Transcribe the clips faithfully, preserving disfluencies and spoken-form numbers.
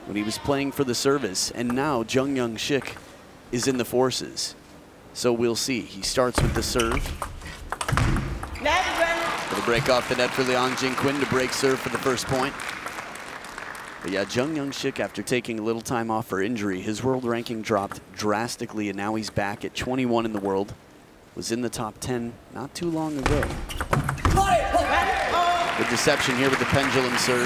when he was playing for the service, and now Jung Young Shik is in the forces. So we'll see. He starts with the serve. Gonna break off the net for Liang Jingquin to break serve for the first point. But yeah, Jung Young Shik, after taking a little time off for injury, his world ranking dropped drastically, and now he's back at twenty-one in the world. Was in the top ten not too long ago. The deception here with the pendulum serve.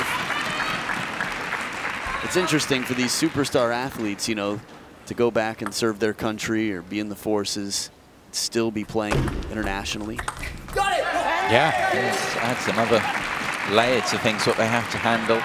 It's interesting for these superstar athletes, you know, to go back and serve their country or be in the forces, still be playing internationally. Yeah, it adds another layer to things what they have to handle.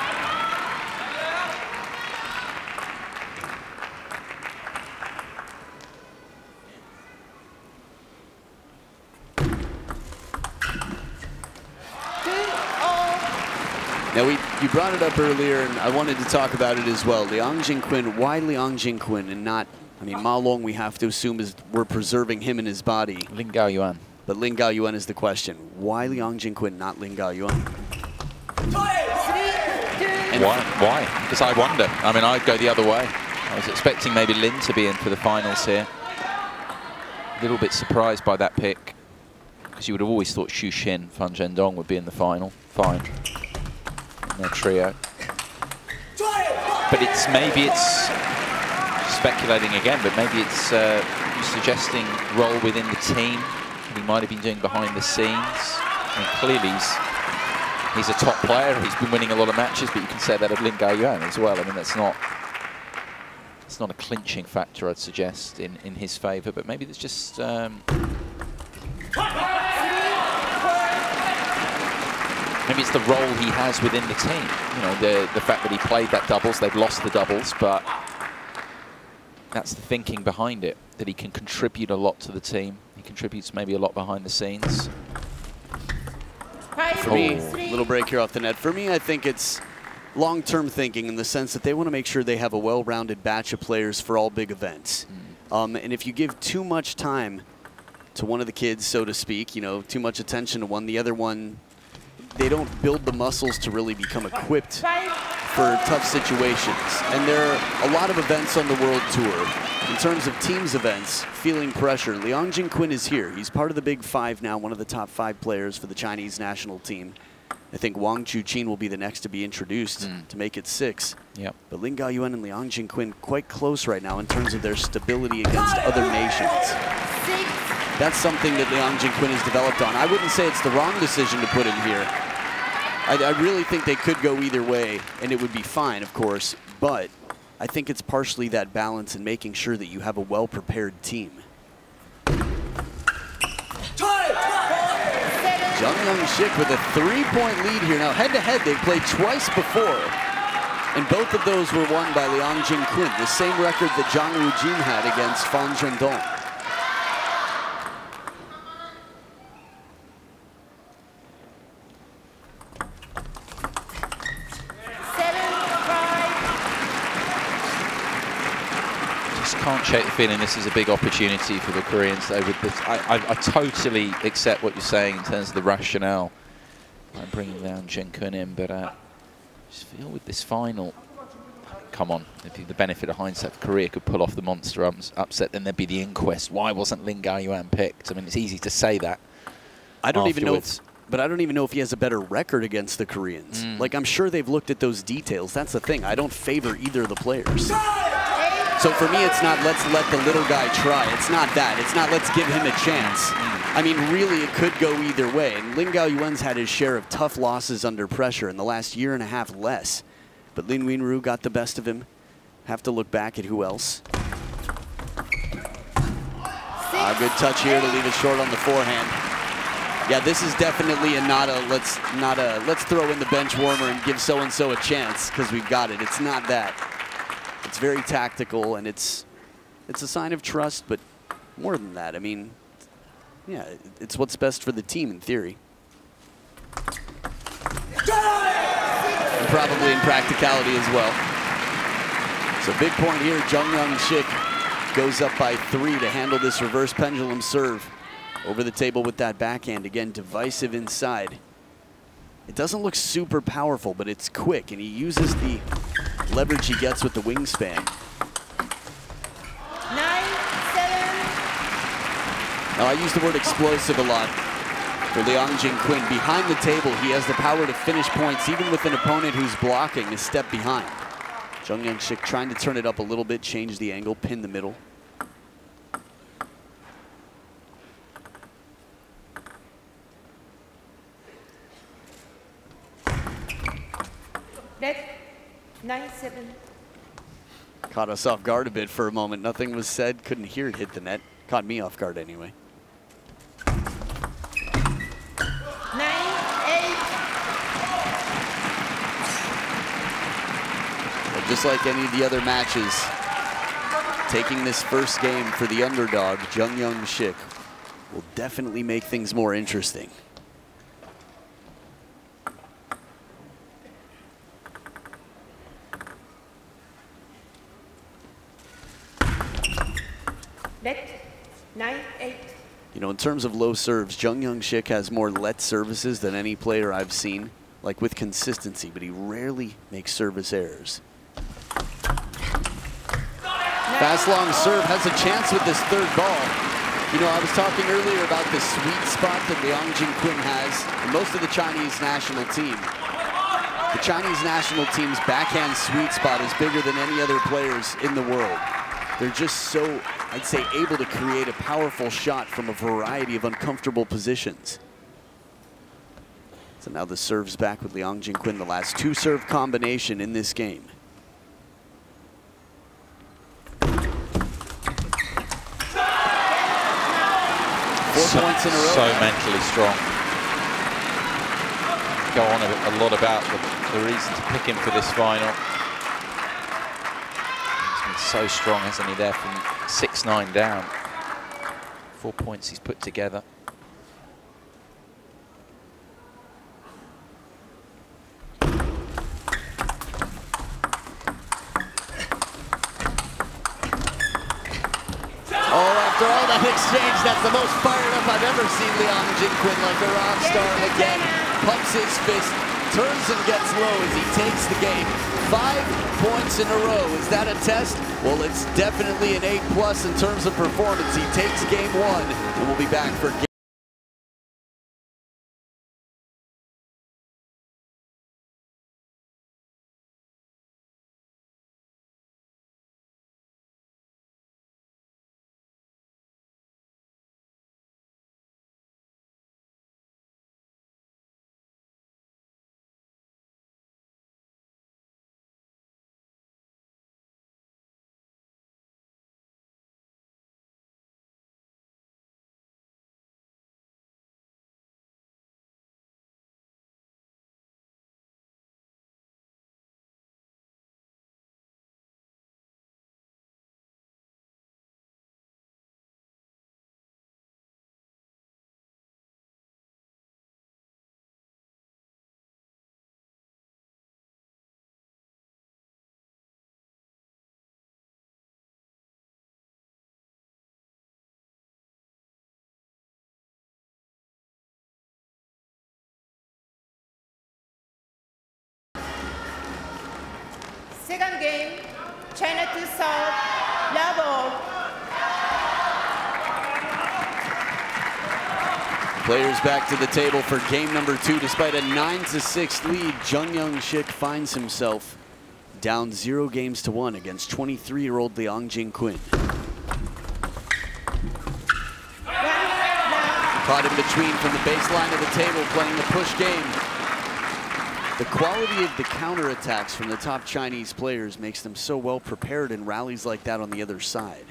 Now, we, you brought it up earlier, and I wanted to talk about it as well. Liang Jingquin, why Liang Jingquin and not, I mean, Ma Long we have to assume is we're preserving him in his body. Lin Gaoyuan. But Lin Gaoyuan is the question. Why Liang Jingquin, not Lin Gaoyuan? Why? Why? Because I wonder. I mean, I'd go the other way. I was expecting maybe Lin to be in for the finals here. A little bit surprised by that pick, because you would have always thought Xu Xin, Fan Zhendong would be in the final. Fine. Their trio. But it's maybe it's speculating again, but maybe it's uh, suggesting role within the team that he might have been doing behind the scenes. I mean, clearly he's, he's a top player. He's been winning a lot of matches, but you can say that of Lin Gaoyuan as well. I mean, that's not it's not a clinching factor, I'd suggest, in in his favour. But maybe there's just. Um, Maybe it's the role he has within the team. You know, the, the fact that he played that doubles, they've lost the doubles, but that's the thinking behind it, that he can contribute a lot to the team. He contributes maybe a lot behind the scenes. For me, a little break here off the net. For me, I think it's long-term thinking in the sense that they want to make sure they have a well-rounded batch of players for all big events. Mm. Um, and if you give too much time to one of the kids, so to speak, you know, too much attention to one, the other one, they don't build the muscles to really become equipped for tough situations. And there are a lot of events on the World Tour. In terms of teams events, feeling pressure, Liang Jingquin is here. He's part of the Big Five now, one of the top five players for the Chinese national team. I think Wang Chuqin will be the next to be introduced mm. to make it six. Yep. But Lin Gaoyuan and Liang Jingquin quite close right now in terms of their stability against other nations. That's something that Liang Jingquin has developed on. I wouldn't say it's the wrong decision to put him here. I, I really think they could go either way, and it would be fine, of course. But I think it's partially that balance and making sure that you have a well-prepared team. Jung Young Shik with a three-point lead here. Now, head-to-head, they've played twice before, and both of those were won by Liang Jingquin, the same record that Zhang Wujin had against Fan Zhendong. Can't shake the feeling this is a big opportunity for the Koreans, though. With this, I, I, I totally accept what you're saying in terms of the rationale. I'm bringing down Jingquin in, but uh, I just feel with this final, come on, if the benefit of hindsight, if Korea could pull off the monster upset, then there'd be the inquest. Why wasn't Lin Gaoyuan picked? I mean, it's easy to say that. I don't afterwards. even know if, but I don't even know if he has a better record against the Koreans. Mm. Like, I'm sure they've looked at those details. That's the thing. I don't favor either of the players. So for me, it's not let's let the little guy try. It's not that. It's not let's give him a chance. I mean, really, it could go either way. And Lin Gaoyuan's had his share of tough losses under pressure in the last year and a half less. But Lin Wenru got the best of him. Have to look back at who else. Ah, good touch here to leave it short on the forehand. Yeah, this is definitely a not a let's not a let's throw in the bench warmer and give so and so a chance because we've got it. It's not that. It's very tactical, and it's it's a sign of trust, but more than that, I mean, yeah, it's what's best for the team in theory. And probably in practicality as well. So big point here, Jung Young Shik goes up by three to handle this reverse pendulum serve over the table with that backhand. Again, divisive inside. It doesn't look super powerful, but it's quick, and he uses the leverage he gets with the wingspan. Nine, seven. Now, I use the word explosive a lot for Liang Jingquin. Behind the table, he has the power to finish points, even with an opponent who's blocking a step behind. Jung Young-sik trying to turn it up a little bit, change the angle, pin the middle. Net, nine, seven. Caught us off guard a bit for a moment. Nothing was said, couldn't hear it hit the net. Caught me off guard anyway. Nine, eight. But just like any of the other matches, taking this first game for the underdog, Jung Young-sik, will definitely make things more interesting. Net, nine, eight. You know, in terms of low serves, Jung Young-sik has more let services than any player I've seen, like with consistency, but he rarely makes service errors. Fast long serve has a chance with this third ball. You know, I was talking earlier about the sweet spot that Liang Jingquin has in most of the Chinese national team. The Chinese national team's backhand sweet spot is bigger than any other players in the world. They're just so, I'd say, able to create a powerful shot from a variety of uncomfortable positions. So now the serve's back with Liang Jingquin, the last two serve combination in this game. Four so, points in a row. So mentally strong. Go on a, a lot about the, the reason to pick him for this final. So strong, hasn't he, there from six nine down. Four points he's put together. Oh, after all that exchange, that's the most fired up I've ever seen Liang Jingquin, like a rock star again. Pumps his fist, turns and gets low as he takes the game. Five points in a row. Is that a test? Well, it's definitely an eight plus in terms of performance. He takes game one, and we'll be back for game. Second game, China to serve, love all. Players back to the table for game number two. Despite a nine to six lead, Jung Young-sik finds himself down zero games to one against twenty-three-year-old Liang Jingquin. Caught in between from the baseline of the table, playing the push game. The quality of the counterattacks from the top Chinese players makes them so well prepared in rallies like that on the other side.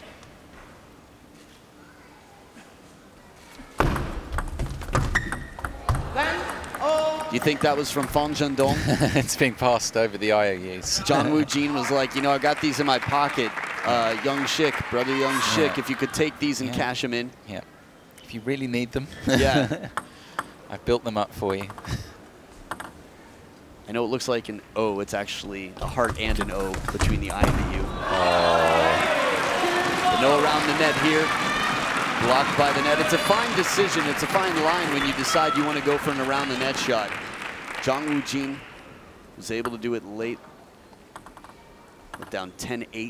Do you think that was from Fang Zhendong? It's being passed over the I O Us. Zhang Wujin was like, you know, I got these in my pocket. Uh, Young-sik, brother Young-sik, yeah. If you could take these and yeah. cash them in. Yeah. If you really need them. Yeah. I've built them up for you. I know it looks like an O. It's actually a heart and an O between the I and the U. Oh. The no around the net here. Blocked by the net. It's a fine decision. It's a fine line when you decide you want to go for an around the net shot. Zhang Wujin was able to do it late. Went down ten eight.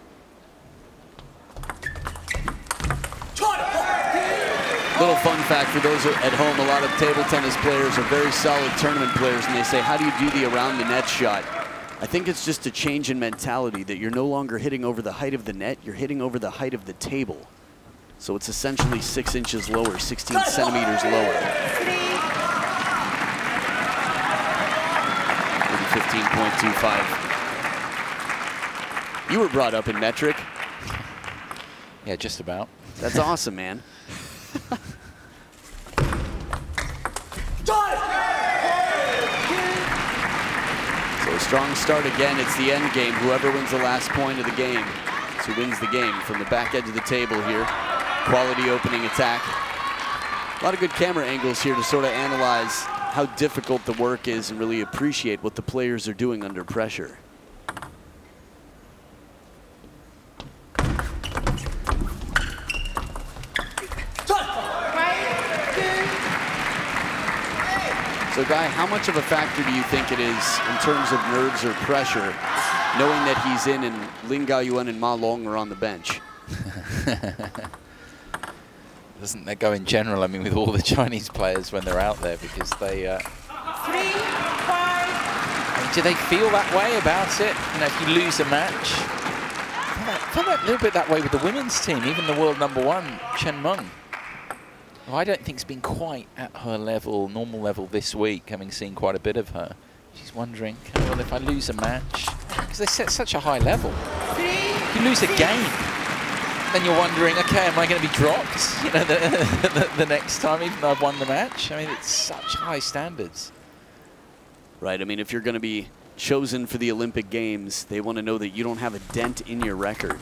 Little fun fact for those at home, a lot of table tennis players are very solid tournament players, and they say, how do you do the around the net shot? I think it's just a change in mentality that you're no longer hitting over the height of the net, you're hitting over the height of the table. So it's essentially six inches lower, sixteen centimeters lower. fifteen point two five. You were brought up in metric. Yeah, just about. That's awesome, man. So a strong start again. It's the end game. Whoever wins the last point of the game is who wins the game. From the back edge of the table here. Quality opening attack. A lot of good camera angles here to sort of analyze how difficult the work is and really appreciate what the players are doing under pressure. So, Guy, how much of a factor do you think it is in terms of nerves or pressure, knowing that he's in and Lin Gaoyuan and Ma Long are on the bench? Doesn't that go in general? I mean, with all the Chinese players when they're out there, because they. Uh, Three, five. I mean, do they feel that way about it? You know, if you lose a match, I feel like a little bit that way with the women's team, even the world number one, Chen Meng. Well, I don't think it's been quite at her level, normal level this week, having seen quite a bit of her. She's wondering, okay, well, if I lose a match, because they set such a high level. Three, If you lose a game, then you're wondering, okay, am I going to be dropped, you know, the, the, the next time, even though I've won the match? I mean, it's such high standards. Right. I mean, if you're going to be chosen for the Olympic Games, they want to know that you don't have a dent in your record.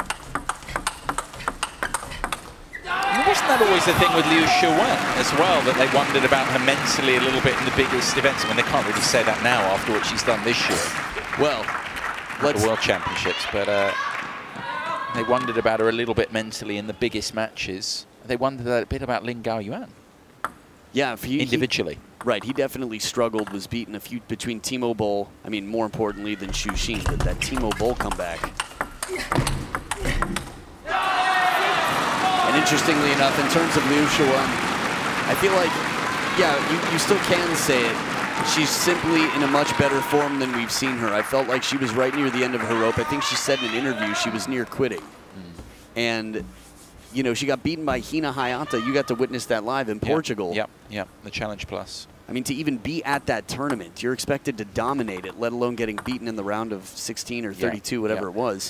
Wasn't that always the thing with Liu Shiwen as well, that they wondered about her mentally a little bit in the biggest events? I mean, they can't really say that now after what she's done this year. Well, let's the World Championships, but uh, they wondered about her a little bit mentally in the biggest matches. They wondered a bit about Lin Gaoyuan. Yeah, if he, individually. He, right, he definitely struggled, was beaten a few between Timo Boll, I mean, more importantly than Xu Xin, but that Timo Boll comeback. And interestingly enough, in terms of Liu Shiwen, I feel like, yeah, you, you still can say it. She's simply in a much better form than we've seen her. I felt like she was right near the end of her rope. I think she said in an interview she was near quitting. Mm. And, you know, she got beaten by Hina Hayata. You got to witness that live in yep. Portugal. Yep, yep, the Challenge Plus. I mean, to even be at that tournament, you're expected to dominate it, let alone getting beaten in the round of sixteen or thirty-two, yep. whatever yep. it was.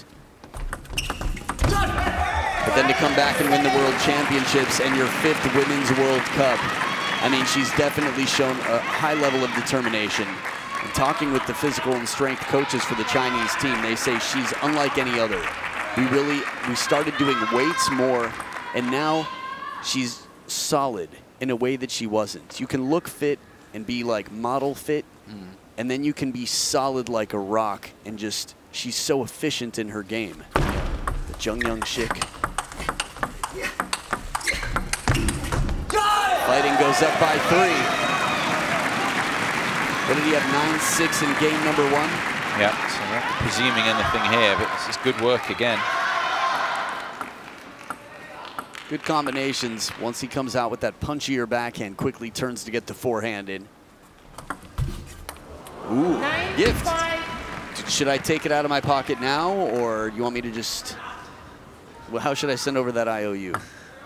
But then to come back and win the World Championships and your fifth Women's World Cup, I mean, she's definitely shown a high level of determination. And talking with the physical and strength coaches for the Chinese team, they say she's unlike any other. We really, we started doing weights more, and now she's solid in a way that she wasn't. You can look fit and be like model fit, mm. and then you can be solid like a rock, and just, she's so efficient in her game. The Zheng Yang-shik. Fighting goes up by three. What did he have, nine six in game number one? Yeah, so we're not presuming anything here, but this is good work again. Good combinations. Once he comes out with that punchier backhand, quickly turns to get the forehand in. Ooh, gift. Should I take it out of my pocket now, or do you want me to just... Well, how should I send over that I O U?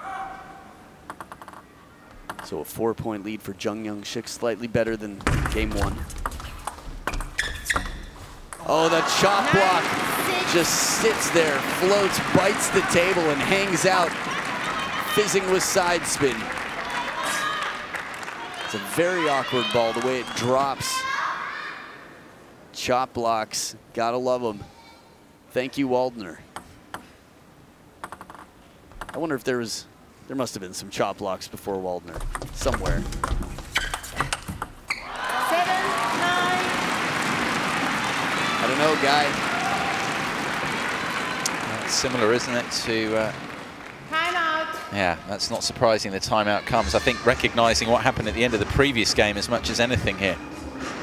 So a four-point lead for Zheng Yang-shik, slightly better than game one. Oh, that chop block just sits there, floats, bites the table, and hangs out, fizzing with side spin. It's a very awkward ball, the way it drops. Chop blocks, gotta love them. Thank you, Waldner. I wonder if there was... There must have been some chop blocks before Waldner, somewhere. Seven, nine. I don't know, Guy. That's similar, isn't it, to... Uh, Timeout. yeah, that's not surprising the timeout comes. I think recognizing what happened at the end of the previous game as much as anything here.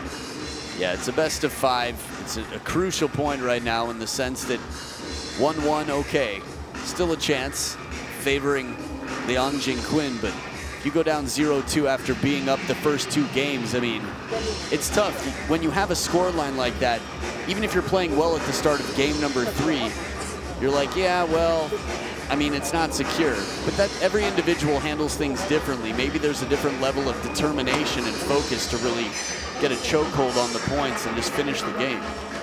Yeah, it's a best of five. It's a, a crucial point right now in the sense that one one, okay, still a chance favoring Liang Jingquin, but if you go down zero two after being up the first two games, I mean, it's tough. When you have a scoreline like that, even if you're playing well at the start of game number three, you're like, yeah, well, I mean, it's not secure. But that every individual handles things differently. Maybe there's a different level of determination and focus to really get a chokehold on the points and just finish the game.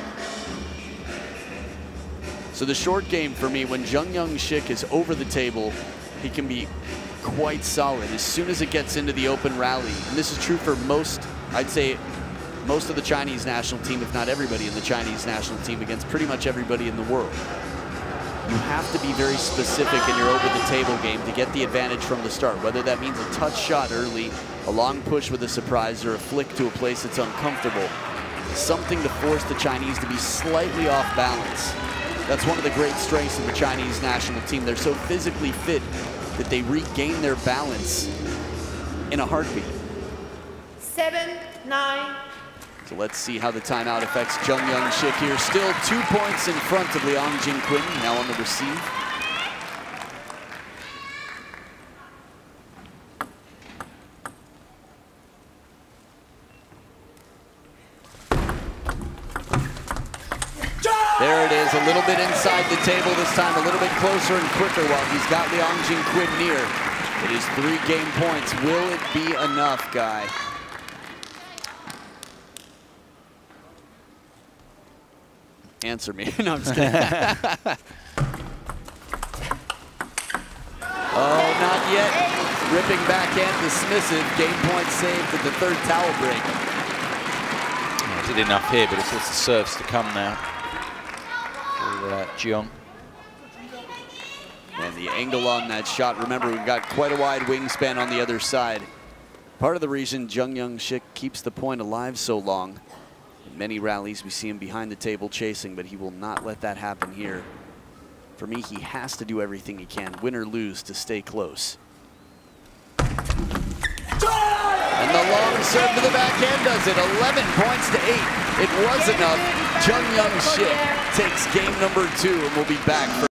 So the short game for me, when Jung Young Shik is over the table, he can be quite solid as soon as it gets into the open rally. And this is true for most, I'd say, most of the Chinese national team, if not everybody in the Chinese national team, against pretty much everybody in the world. You have to be very specific in your over-the-table game to get the advantage from the start, whether that means a touch shot early, a long push with a surprise, or a flick to a place that's uncomfortable. Something to force the Chinese to be slightly off balance. That's one of the great strengths of the Chinese national team. They're so physically fit that they regain their balance in a heartbeat. Seven, nine. So let's see how the timeout affects Jung Young Shik here. Still two points in front of Liang Jingquin, now on the receive. There it is, a little bit inside the table this time, a little bit closer and quicker while he's got Liang Jingquin near. It is three game points. Will it be enough, Guy? Answer me. No, I'm just kidding. Oh, not yet. Ripping backhand, dismissive. Game point saved at the third towel break. Yeah, did enough here, but it's just the serves to come now. Uh, Jiong. And the angle on that shot, remember, we've got quite a wide wingspan on the other side. Part of the reason Jung Young Shik keeps the point alive so long. In many rallies, we see him behind the table chasing, but he will not let that happen here. For me, he has to do everything he can, win or lose, to stay close. And the long serve to the backhand does it. eleven points to eight. It was enough. Jung Young Shik takes game number two, and we'll be back for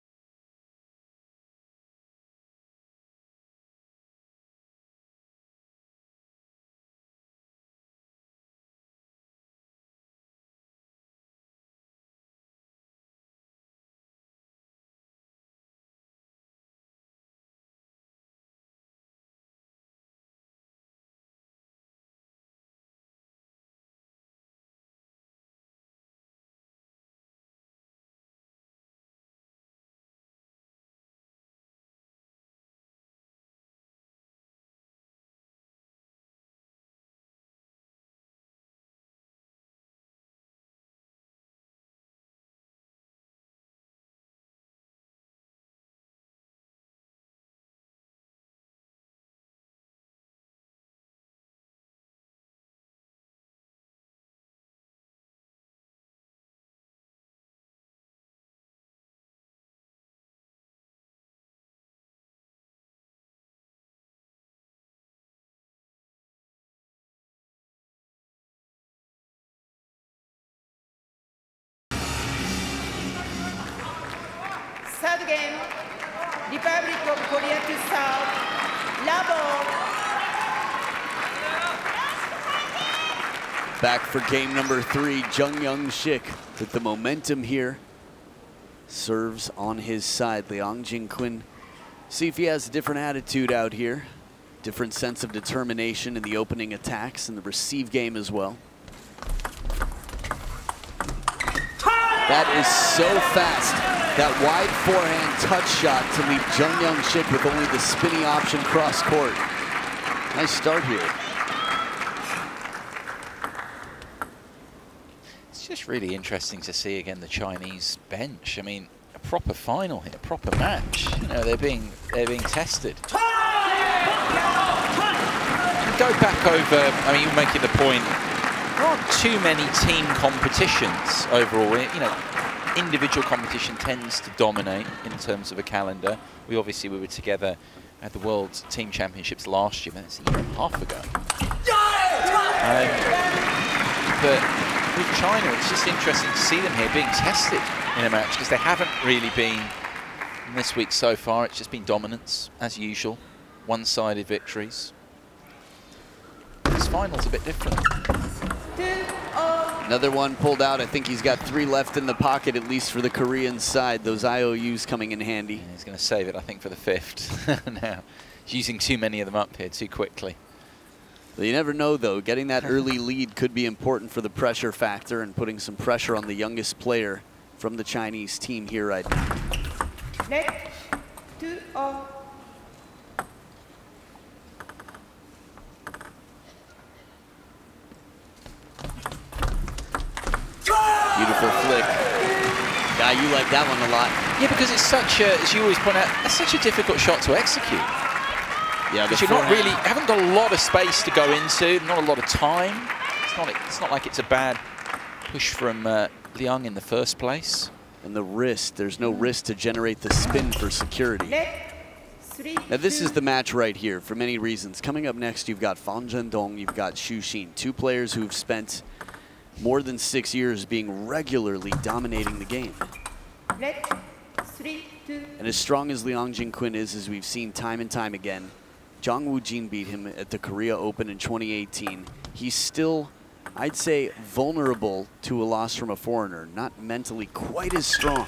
Third game, Republic of Korea to serve. Labo. back for game number three. Jung Young Shik with the momentum here. Serves on his side. Liang Jingquin, see if he has a different attitude out here. Different sense of determination in the opening attacks and the receive game as well. That is so fast. That wide forehand touch shot to leave Jung Young Shik with only the spinny option cross court. Nice start here. It's just really interesting to see again the Chinese bench. I mean, a proper final here, a proper match. You know, they're being they're being tested. Go back over. I mean, you're making the point. There aren't too many team competitions overall. You know, individual competition tends to dominate in terms of a calendar. We obviously we were together at the World Team Championships last year, that's a year and a half ago. Um, but with China, it's just interesting to see them here being tested in a match because they haven't really been in this week so far. It's just been dominance, as usual, one-sided victories. This final's a bit different. Another one pulled out. I think he's got three left in the pocket, at least for the Korean side. Those I O Us coming in handy. Yeah, he's going to save it, I think, for the fifth. Now, he's using too many of them up here too quickly. Well, you never know, though. Getting that early lead could be important for the pressure factor and putting some pressure on the youngest player from the Chinese team here right now. Next, two all. Beautiful flick. Yeah, you like that one a lot. Yeah, because it's such a, as you always point out, it's such a difficult shot to execute. Yeah, because you're not really, haven't got a lot of space to go into, not a lot of time. It's not, it's not like it's a bad push from uh, Liang in the first place. And the wrist, there's no wrist to generate the spin for security. Now this is the match right here for many reasons. Coming up next, you've got Fan Zhendong, you've got Xu Xin, two players who've spent more than six years being regularly dominating the game. And as strong as Liang Jingquin is, as we've seen time and time again, Zhang Wujin beat him at the Korea Open in twenty eighteen. He's still, I'd say, vulnerable to a loss from a foreigner, not mentally quite as strong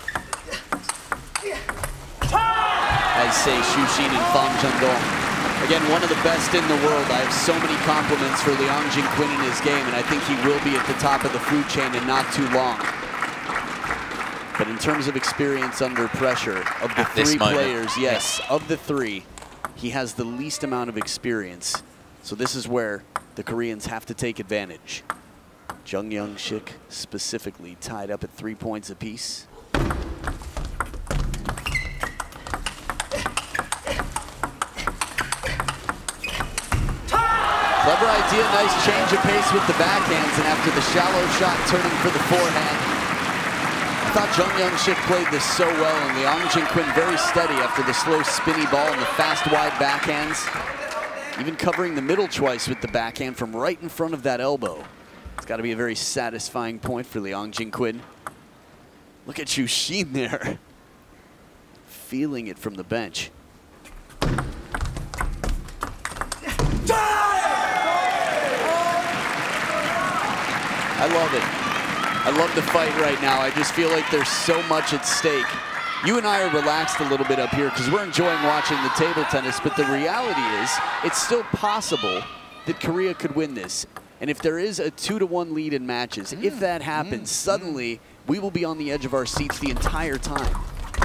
as, say, Xu Xin and Fan Zhendong. Again, one of the best in the world. I have so many compliments for Liang Jingquin in his game, and I think he will be at the top of the food chain in not too long. But in terms of experience under pressure, of the three players, yes, yeah. of the three, he has the least amount of experience. So this is where the Koreans have to take advantage. Jung Young-sik specifically tied up at three points apiece. Clever idea, nice change of pace with the backhands, and after the shallow shot turning for the forehand. I thought Jung Young-sik played this so well, and Liang Jingquin very steady after the slow spinny ball and the fast wide backhands. Even covering the middle twice with the backhand from right in front of that elbow. It's got to be a very satisfying point for Liang Jingquin. Look at Xu Xin there. Feeling it from the bench. I love it. I love the fight right now. I just feel like there's so much at stake. You and I are relaxed a little bit up here because we're enjoying watching the table tennis, but the reality is it's still possible that Korea could win this. And if there is a two to one lead in matches, mm. if that happens, mm. suddenly we will be on the edge of our seats the entire time.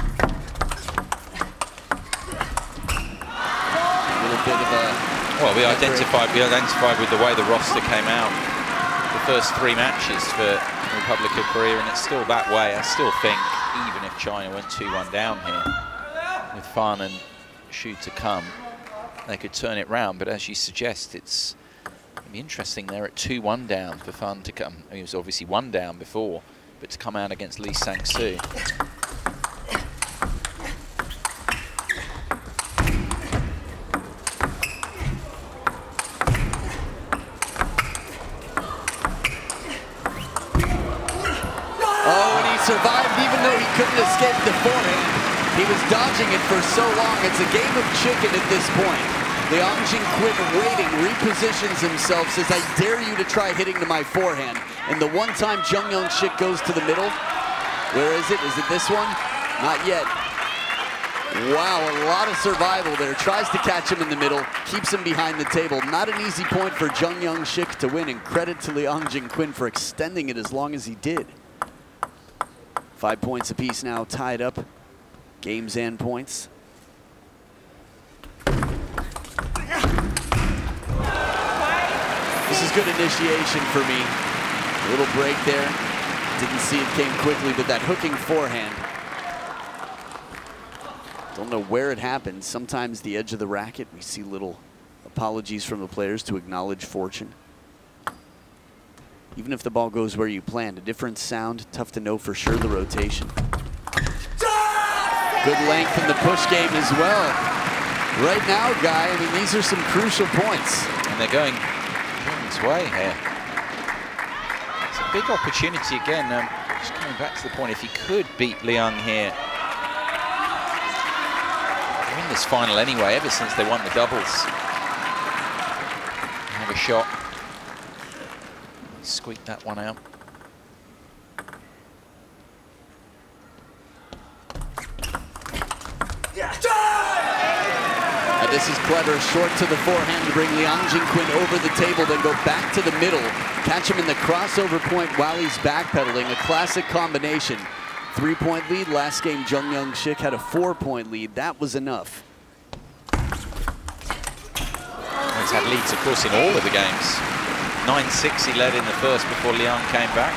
A little bit of a... Well, we identified, we identified with the way the roster came out the first three matches for the Republic of Korea, and it's still that way. I still think, even if China went two one down here, with Fan and Xu to come, they could turn it round. But as you suggest, it's it'd be interesting. They're at two one down for Fan to come. I mean, he was obviously one down before, but to come out against Lee Sang-soo. Survived even though he couldn't escape the forehand. He was dodging it for so long. It's a game of chicken at this point. Liang Jingquin waiting, repositions himself, says, I dare you to try hitting to my forehand. And the one time Jung Young-sik goes to the middle, where is it? Is it this one? Not yet. Wow, a lot of survival there. Tries to catch him in the middle, keeps him behind the table. Not an easy point for Jung Young-sik to win, and credit to Liang Jingquin for extending it as long as he did. Five points apiece now, tied up. Game's end points. This is good initiation for me. A little break there. Didn't see it came quickly, but that hooking forehand. Don't know where it happens. Sometimes the edge of the racket, we see little apologies from the players to acknowledge fortune. Even if the ball goes where you planned, a different sound, tough to know for sure the rotation. Good length in the push game as well. Right now, Guy, I mean, these are some crucial points. And they're going this way here. It's a big opportunity again. Um, just coming back to the point, if he could beat Liang here, they're in this final anyway, ever since they won the doubles. Have a shot. Squeak that one out. Now this is clever, short to the forehand to bring Liang Jinquin over the table, then go back to the middle, catch him in the crossover point while he's backpedaling. A classic combination. Three-point lead. Last game, Jung Young Shik had a four-point lead. That was enough. He's had leads, of course, in all of the games. nine six he led in the first before Liang came back.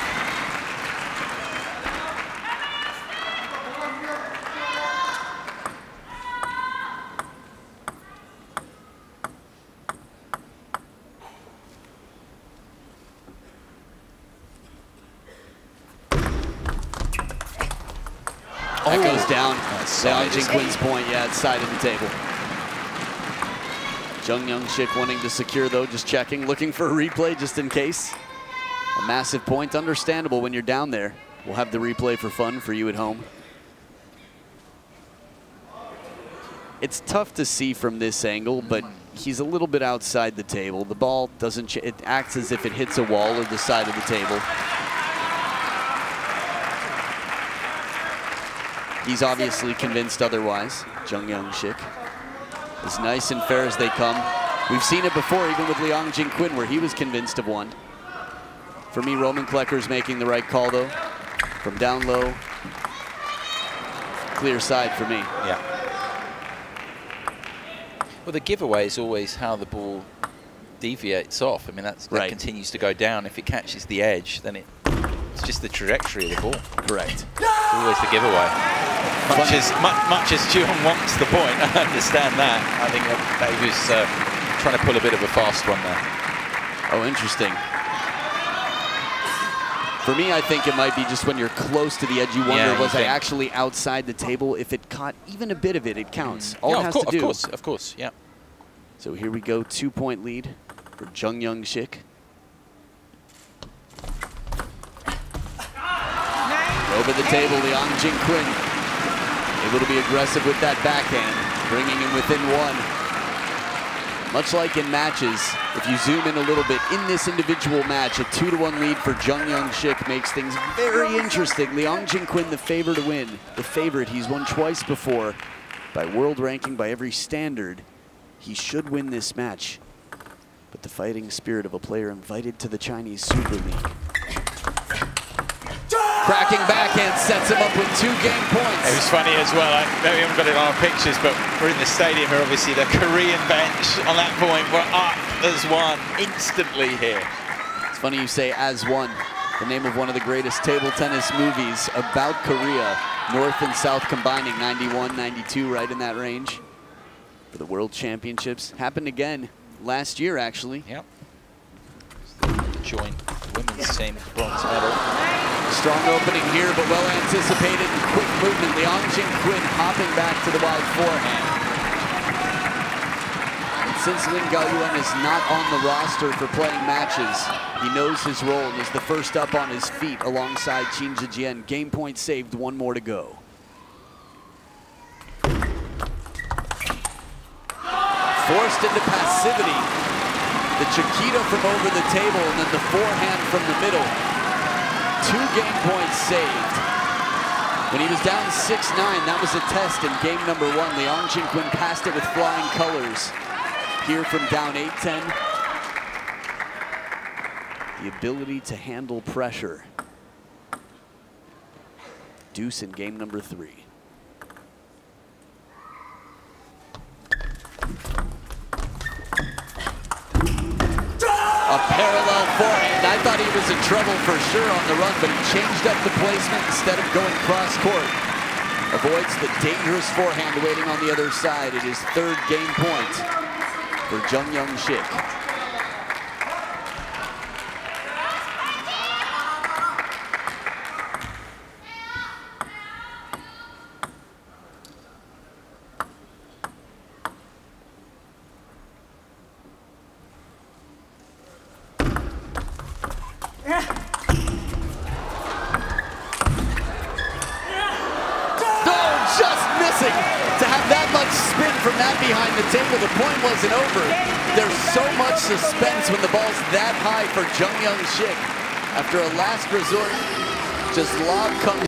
That goes down. Side, Liang Jinquin's point, yeah, it's side of the table. Jung Young Shik wanting to secure though, just checking, looking for a replay just in case. A massive point, understandable when you're down there. We'll have the replay for fun for you at home. It's tough to see from this angle, but he's a little bit outside the table. The ball doesn't, ch it acts as if it hits a wall or the side of the table. He's obviously convinced otherwise, Jung Young Shik. As nice and fair as they come. We've seen it before, even with Liang Jinquin, where he was convinced of one. For me, Roman Klecker's making the right call, though. From down low, clear side for me. Yeah. Well, the giveaway is always how the ball deviates off. I mean, that's, that right. continues to go down. If it catches the edge, then it, it's just the trajectory of the ball. Correct. It's always the giveaway. Much as, much, much as Jeong wants the point, I understand that. I think that, that he was uh, trying to pull a bit of a fast one there. Oh, interesting. For me, I think it might be just when you're close to the edge, you wonder, yeah, was you I actually outside the table? If it caught even a bit of it, it counts. All yeah, it has of, to do. Of course, of course, yeah. So here we go, two-point lead for Jung Young Shik. Over the table, Liang Jinquin able to be aggressive with that backhand, bringing him within one. Much like in matches, if you zoom in a little bit, in this individual match, a two to one lead for Jung Young Shik makes things very interesting. Liang Jinquin, the favorite to win. The favorite, he's won twice before. By world ranking, by every standard, he should win this match. But the fighting spirit of a player invited to the Chinese Super League. Cracking backhand sets him up with two game points. It was funny as well. I know we haven't got it on our pictures, but we're in the stadium here, obviously. The Korean bench on that point were up as one instantly here. It's funny you say as one. The name of one of the greatest table tennis movies about Korea. North and South combining, ninety-one, ninety-two, right in that range. For the World Championships. Happened again last year, actually. Yep. Joint women's team bronze medal. Strong opening here, but well anticipated and quick movement. Liang Jinquin hopping back to the wide forehand. And since Lin Gaoyuan is not on the roster for playing matches, he knows his role and is the first up on his feet alongside Qin Zhijian. Game point saved, one more to go. Forced into passivity. The Chiquita from over the table and then the forehand from the middle. Two game points saved. When he was down six nine, that was a test in game number one. Liang Jinquin passed it with flying colors. Here from down eight ten. The ability to handle pressure. Deuce in game number three. A parallel forehand. I thought he was in trouble for sure on the run, but he changed up the placement instead of going cross court. Avoids the dangerous forehand waiting on the other side. It is third game point for Jung Young Shik. guessing to have that much spin from that behind the table, the point wasn't over. There's so much suspense when the ball's that high for Jung Young Shik. After a last resort, just lob comes.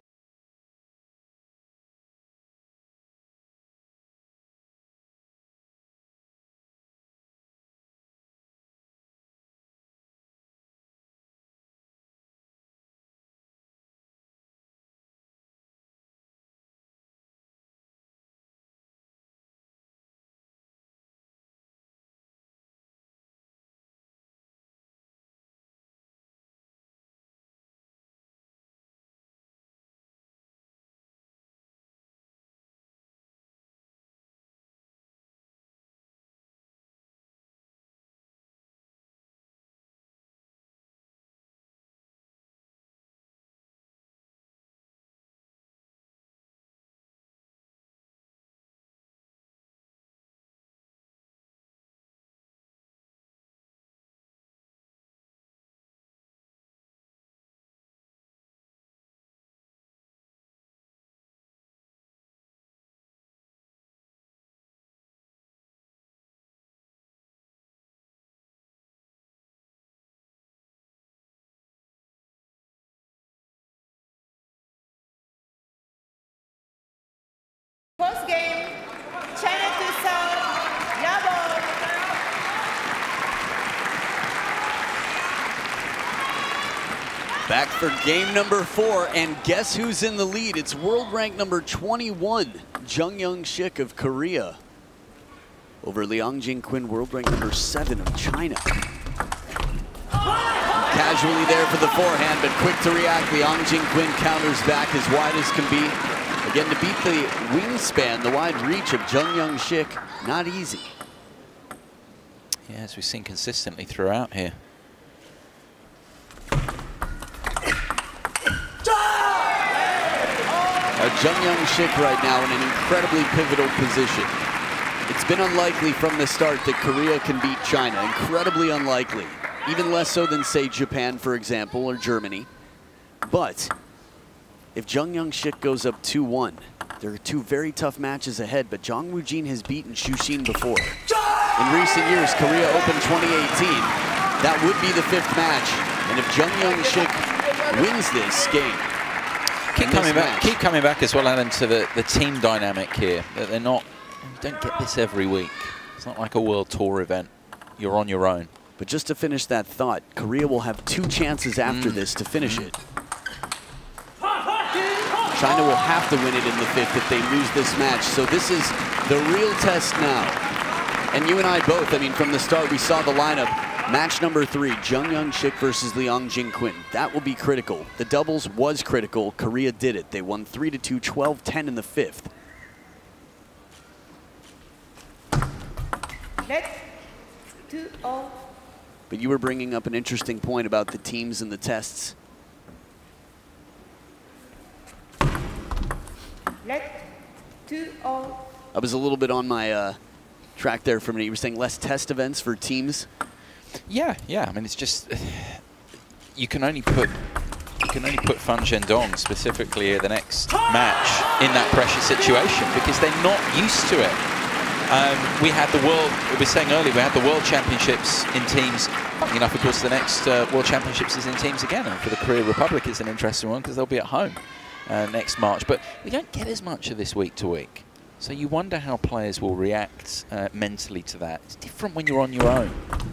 Post game, China to South, Yabo. Back for game number four, and guess who's in the lead? It's world rank number twenty-one, Jung Young Shik of Korea, over Liang Jingquin, world rank number seven of China. Casually there for the forehand, but quick to react. Liang Jingquin counters back as wide as can be. Again, to beat the wingspan, the wide reach of Jung Young Shik, not easy. Yeah, as we've seen consistently throughout here. Uh, Jung Young Shik right now in an incredibly pivotal position. It's been unlikely from the start that Korea can beat China, incredibly unlikely. Even less so than, say, Japan, for example, or Germany. But if Jung Young Shik goes up two one, there are two very tough matches ahead, but Jang Woo-jin has beaten Xu Xin before. In recent years, Korea Open twenty eighteen, that would be the fifth match. And if Jung Young Shik wins this game, Keep coming back, keep coming back as well, Alan, to the, the team dynamic here. That they're not, you don't get this every week. It's not like a World Tour event. You're on your own. But just to finish that thought, Korea will have two chances after mm. this to finish it. China will have to win it in the fifth if they lose this match. So this is the real test now. And you and I both, I mean, from the start, we saw the lineup. Match number three, Jung Young Shik versus Liang Jingquin. That will be critical. The doubles was critical. Korea did it. They won three to two, twelve ten in the fifth. Next, two all. But you were bringing up an interesting point about the teams and the tests. Next, two all. I was a little bit on my uh, track there for a minute. You were saying less test events for teams? Yeah, yeah. I mean, it's just you can only put you can only put Fan Zhendong specifically at the next match in that pressure situation because they're not used to it. Um, we had the world. We were saying earlier we had the World Championships in teams. Funny enough, of course, the next uh, World Championships is in teams again, and for the Korea Republic, it's an interesting one because they'll be at home uh, next March. But we don't get as much of this week to week. So you wonder how players will react uh, mentally to that. It's different when you're on your own.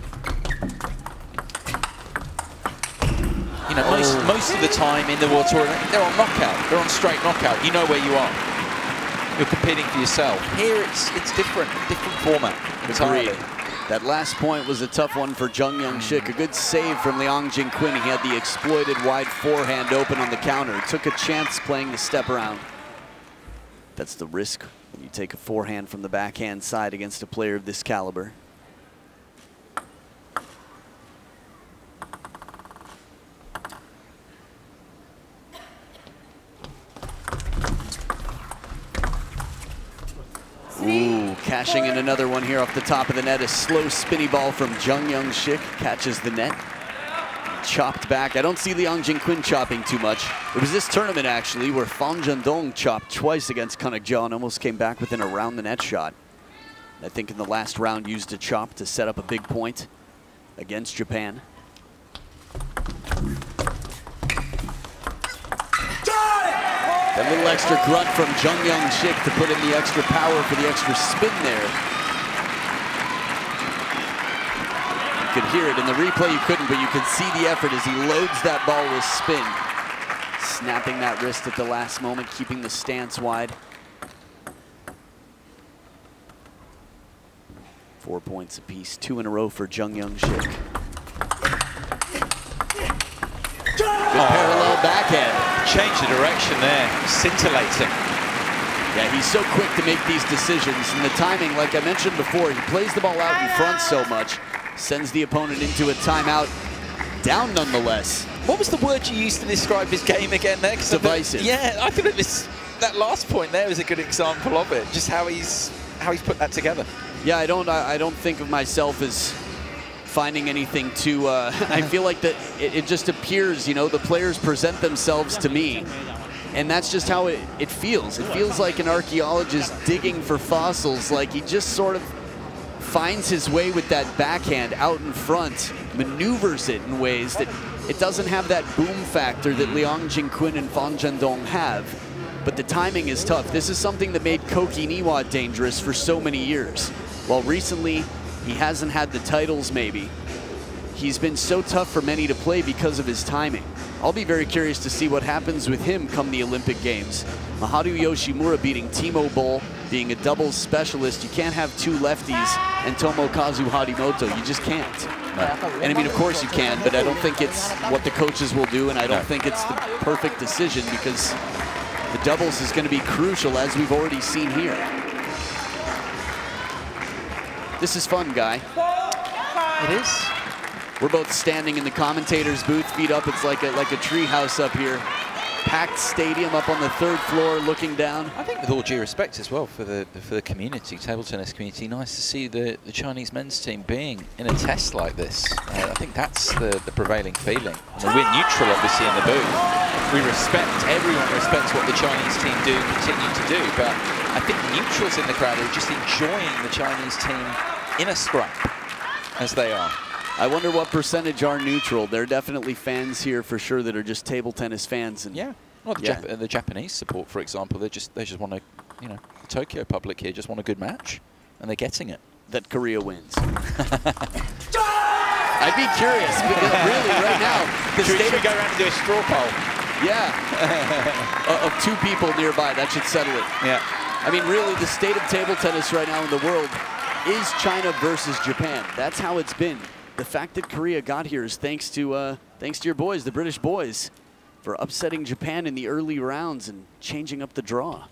You know, most, most of the time in the World Tour, they're on knockout. They're on straight knockout. You know where you are. You're competing for yourself. Here, it's it's different, different format entirely. That last point was a tough one for Jung Young Shik. A good save from Liang Jingquin. He had the exploited wide forehand open on the counter. Took a chance playing the step around. That's the risk when you take a forehand from the backhand side against a player of this caliber. Ooh, cashing in another one here off the top of the net. A slow spinny ball from Jung Young Shik catches the net. chopped back. I don't see Liang Jingquin chopping too much. It was this tournament, actually, where Fan Zhendong chopped twice against Kunuk Jia and almost came back within a round-the-net shot. I think in the last round used a chop to set up a big point against Japan. That little extra grunt from Jung Young Shik to put in the extra power for the extra spin there. You could hear it in the replay, you couldn't, but you could see the effort as he loads that ball with spin. Snapping that wrist at the last moment, keeping the stance wide. Four points apiece, two in a row for Jung Young Shik. Good oh. parallel backhand. Change the direction there, scintillating. Yeah, he's so quick to make these decisions, and the timing, like I mentioned before, he plays the ball out in front so much, sends the opponent into a timeout, down nonetheless. What was the word you used to describe his game again there? Divisive. I yeah, I think this, that last point there was a good example of it, just how he's how he's put that together. Yeah, I don't I, I don't think of myself as finding anything to, uh, I feel like that it, it just appears, you know, the players present themselves to me, and that's just how it, it feels. It feels like an archaeologist digging for fossils, like he just sort of finds his way with that backhand out in front, maneuvers it in ways that it doesn't have that boom factor that Liang Jingquin and Fan Zhendong have, but the timing is tough. This is something that made Koki Niwa dangerous for so many years. While recently, he hasn't had the titles, maybe. He's been so tough for many to play because of his timing. I'll be very curious to see what happens with him come the Olympic Games. Maharu Yoshimura beating Timo Boll, being a doubles specialist. You can't have two lefties and Tomokazu Harimoto. You just can't. No. And I mean, of course you can, but I don't think it's what the coaches will do, and I don't no. think it's the perfect decision, because the doubles is going to be crucial, as we've already seen here. This is fun, Guy. It is. We're both standing in the commentator's booth, feet up. It's like a like a tree house up here. Packed stadium up on the third floor, looking down. I think with all due respect as well for the for the community, table tennis community, nice to see the, the Chinese men's team being in a test like this. Uh, I think that's the, the prevailing feeling. I mean, we're neutral, obviously, in the booth. We respect, everyone respects what the Chinese team do, continue to do, but I think neutrals in the crowd are just enjoying the Chinese team in a scrap, as they are. I wonder what percentage are neutral. There are definitely fans here for sure that are just table tennis fans. And yeah, well, the, yeah. Jap the Japanese support, for example, they just they just want to, you know, the Tokyo public here just want a good match, and they're getting it. That Korea wins. I'd be curious, because really, right now, the should, state should we go around and do a straw poll? Yeah, uh, of two people nearby, that should settle it. Yeah. I mean, really, the state of table tennis right now in the world is China versus Japan. That's how it's been. The fact that Korea got here is thanks to uh, thanks to your boys, the British boys, for upsetting Japan in the early rounds and changing up the draw.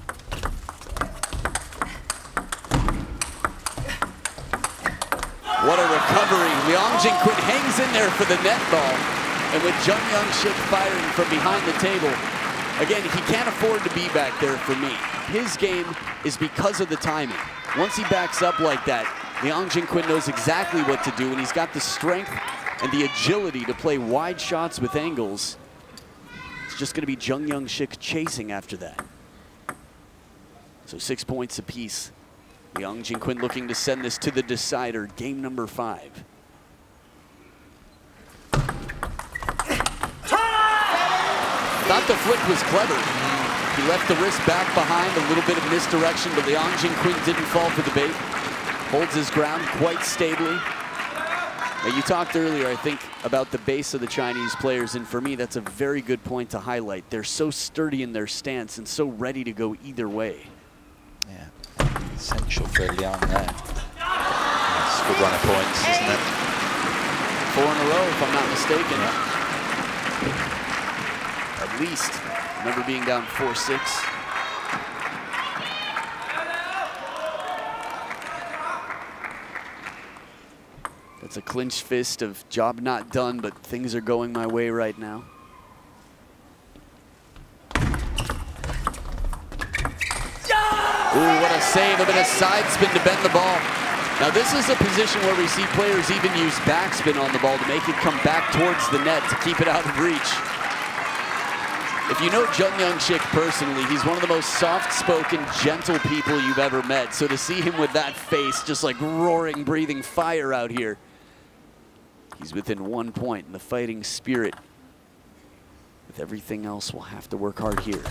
What a recovery. Liang Jingquin hangs in there for the net ball. And with Jung Young Shik firing from behind the table, again, he can't afford to be back there for me. His game is because of the timing. Once he backs up like that, Liang Jingquin knows exactly what to do, and he's got the strength and the agility to play wide shots with angles. It's just going to be Jung Young Shik chasing after that. So six points apiece. Liang Jingquin looking to send this to the decider, game number five. Thought the flick was clever. He left the wrist back behind, a little bit of misdirection, but Liang Jingquin didn't fall for the bait. Holds his ground quite stably. Now, you talked earlier, I think, about the base of the Chinese players, and for me, that's a very good point to highlight. They're so sturdy in their stance and so ready to go either way. Yeah, essential for Liang there. That's a good run of points, isn't it? Four in a row, if I'm not mistaken. Yeah. At least. Remember being down four six. That's a clenched fist of job not done, but things are going my way right now. Ooh, what a save. A bit of side spin to bend the ball. Now this is a position where we see players even use backspin on the ball to make it come back towards the net to keep it out of reach. If you know Jung Young-sik personally, he's one of the most soft-spoken, gentle people you've ever met. So to see him with that face, just like roaring, breathing fire out here, he's within one point, and the fighting spirit, with everything else, will have to work hard here.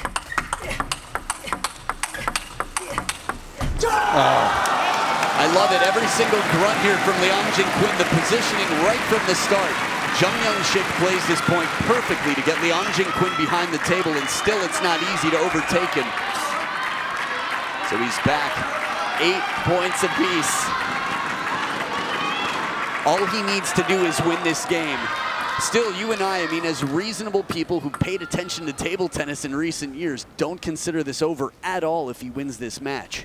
Oh. I love it. Every single grunt here from Liang Jingquin, the positioning right from the start. Jung Young-sik plays this point perfectly to get Liang Jingquin behind the table, and still it's not easy to overtake him. So he's back, eight points apiece. All he needs to do is win this game. Still, you and I, I mean, as reasonable people who paid attention to table tennis in recent years, don't consider this over at all if he wins this match.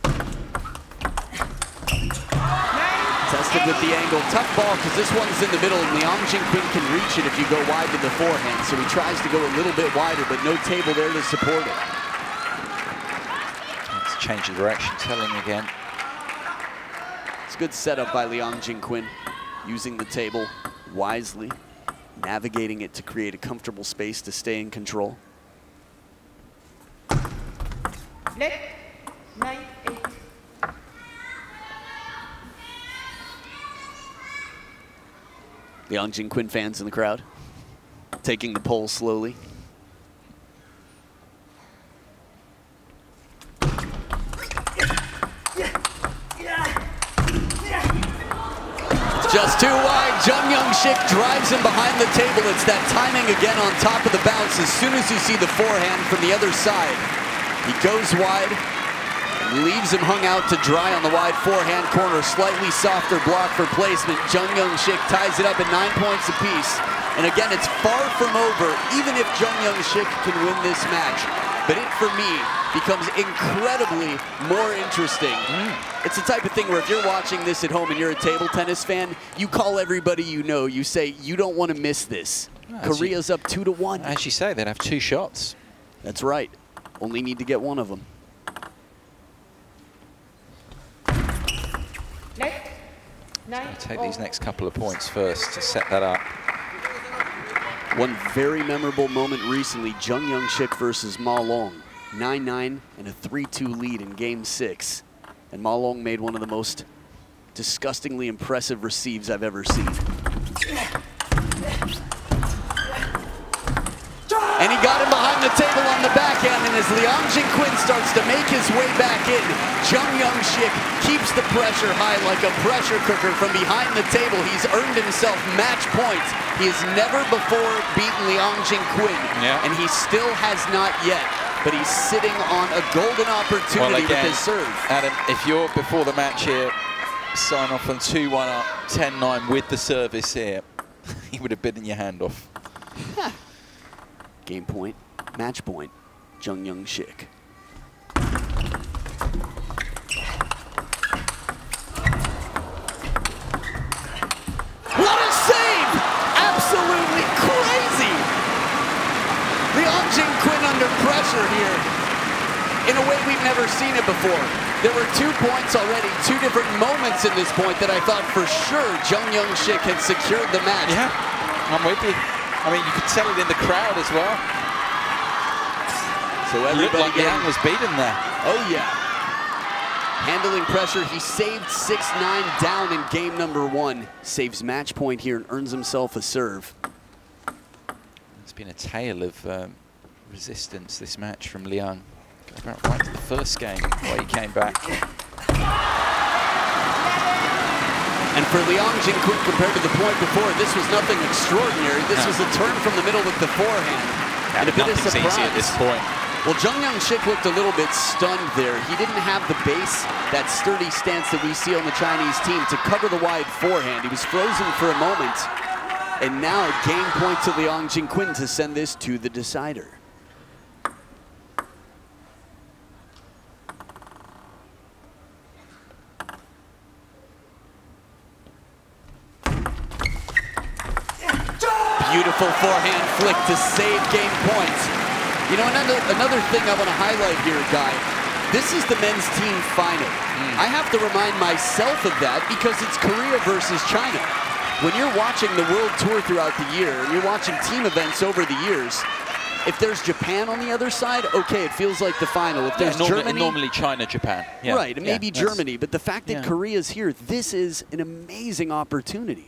Tested with the angle. Tough ball because this one's in the middle, and Liang Jingquin can reach it if you go wide to the forehand. So he tries to go a little bit wider, but no table there to support it. Let's change the direction, telling again. It's a good setup by Liang Jingquin, using the table wisely, navigating it to create a comfortable space to stay in control. Net, nine, eight. Liang Jingquin fans in the crowd, taking the poll slowly. Just too wide. Jung Young-sik drives him behind the table. It's that timing again on top of the bounce. As soon as you see the forehand from the other side, he goes wide and leaves him hung out to dry on the wide forehand corner. Slightly softer block for placement. Jung Young-sik ties it up at nine points apiece. And again, it's far from over, even if Jung Young-sik can win this match. But it, for me, becomes incredibly more interesting. Mm. It's the type of thing where if you're watching this at home and you're a table tennis fan, you call everybody you know. You say, you don't want to miss this. As Korea's you, up two to one. As you say, they'd have two shots. That's right. Only need to get one of them. Net, nine, I'll take these next couple of points first to set that up. One very memorable moment recently, Jung Young-sik versus Ma Long. nine nine and a three two lead in game six. And Ma Long made one of the most disgustingly impressive receives I've ever seen. And he got him behind the table on the backhand, and as Liang Jingquin starts to make his way back in, Jung Young-sik keeps the pressure high like a pressure cooker from behind the table. He's earned himself match points. He has never before beaten Liang Jingquin, yeah. and he still has not yet. But he's sitting on a golden opportunity well, again, with his serve. Adam, if you're before the match here, sign off on two one up, ten nine with the service here, he would have bitten your hand off. Game point, match point, Jung Young-sik. What a save! Absolutely crazy! Liang Jingquin under pressure here in a way we've never seen it before. There were two points already, two different moments in this point that I thought for sure Jung Young-sik had secured the match. Yeah, I'm with you. I mean, you could tell it in the crowd as well. So everybody like Liang was beaten there. Oh yeah. Handling pressure, he saved six nine down in game number one. Saves match point here and earns himself a serve. It's been a tale of um, resistance, this match from Liang. Got about right to the first game, where he came back. And for Liang Jingquin, compared to the point before, this was nothing extraordinary. This no. was a turn from the middle with the forehand. Yeah, and a bit of surprise easy at this point. Well, Jung Young-sik looked a little bit stunned there. He didn't have the base, that sturdy stance that we see on the Chinese team to cover the wide forehand. He was frozen for a moment. And now game point to Liang Jingquin to send this to the decider. Beautiful forehand flick to save game points. You know, another, another thing I want to highlight here, Guy. this is the men's team final. Mm. I have to remind myself of that because it's Korea versus China. When you're watching the World Tour throughout the year, and you're watching team events over the years, if there's Japan on the other side, okay, it feels like the final. If there's yeah, normally, Germany... Normally China, Japan. Yeah. Right, and maybe yeah, Germany, but the fact that yeah. Korea's here, this is an amazing opportunity.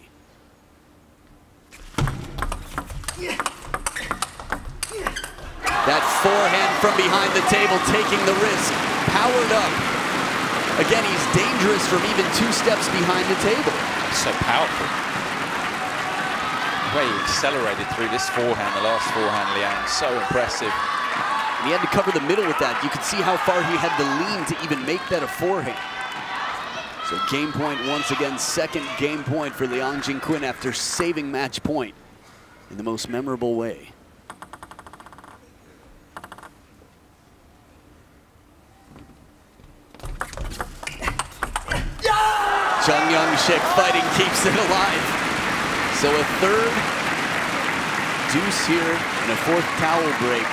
That forehand from behind the table, taking the risk, powered up. Again, he's dangerous from even two steps behind the table. So powerful. The way he accelerated through this forehand, the last forehand, Liang, so impressive. And he had to cover the middle with that. You could see how far he had to lean to even make that a forehand. So game point once again, second game point for Liang Jingquin after saving match point in the most memorable way. Jung Young-sik fighting keeps it alive. So a third deuce here and a fourth towel break.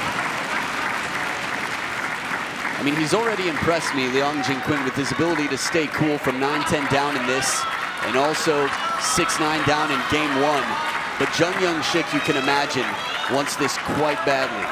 I mean, he's already impressed me, Liang Jingquin, with his ability to stay cool from nine ten down in this and also six nine down in game one. But Jung Young-sik, you can imagine, wants this quite badly.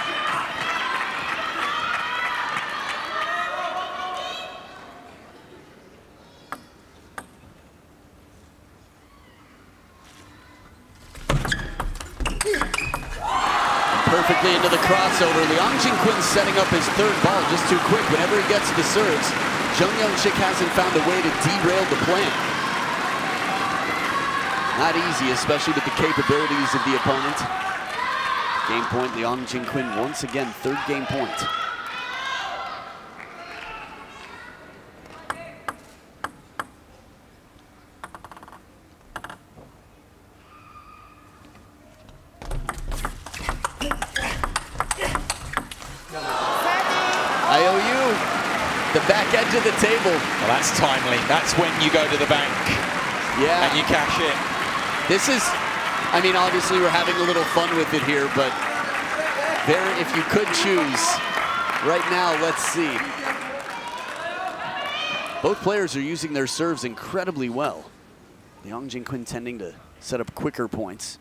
Perfectly into the crossover. Liang Jingquin setting up his third ball just too quick. Whenever he gets to the serves, Jung Young-sik hasn't found a way to derail the plan. Not easy, especially with the capabilities of the opponent. Game point, Liang Jingquin once again, third game point. I O U, the back edge of the table. Well, that's timely. That's when you go to the bank. Yeah. And you cash it. This is, I mean, obviously we're having a little fun with it here, but there, if you could choose, right now, let's see. Both players are using their serves incredibly well. Liang Jingquin tending to set up quicker points.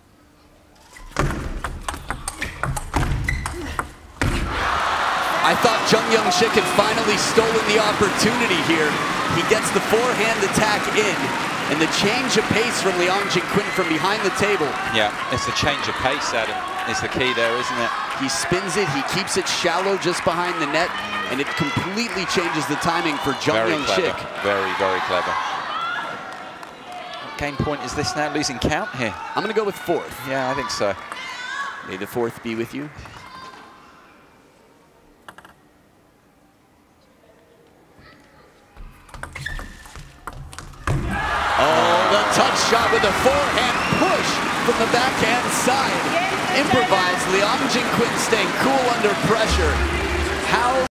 I thought Jung Young-sik had finally stolen the opportunity here. He gets the forehand attack in, and the change of pace from Liang Jingquin from behind the table. Yeah, it's the change of pace, Adam, is the key there, isn't it? He spins it, he keeps it shallow just behind the net, and it completely changes the timing for Jung Young-sik. Very, very clever. What game point is this now? Losing count here? I'm going to go with fourth. Yeah, I think so. May the fourth be with you. Oh, the touch shot with a forehand push from the backhand side. Improvised, Liang Jingquin staying cool under pressure. How